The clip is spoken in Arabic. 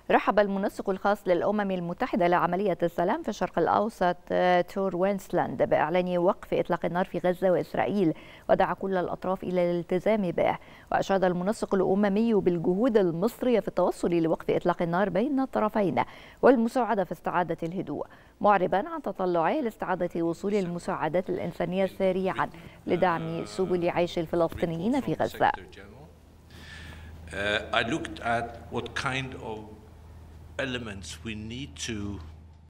رحب المنسق الخاص للأمم المتحدة لعملية السلام في الشرق الأوسط تور وينسلاند بإعلان وقف إطلاق النار في غزة وإسرائيل، ودعا كل الأطراف إلى الالتزام به. وأشاد المنسق الأممي بالجهود المصرية في التوصل لوقف إطلاق النار بين الطرفين والمساعدة في استعادة الهدوء، معربا عن تطلعه لاستعادة وصول المساعدات الإنسانية سريعا لدعم سبل عيش الفلسطينيين في غزة. I looked at what kind of elements we need to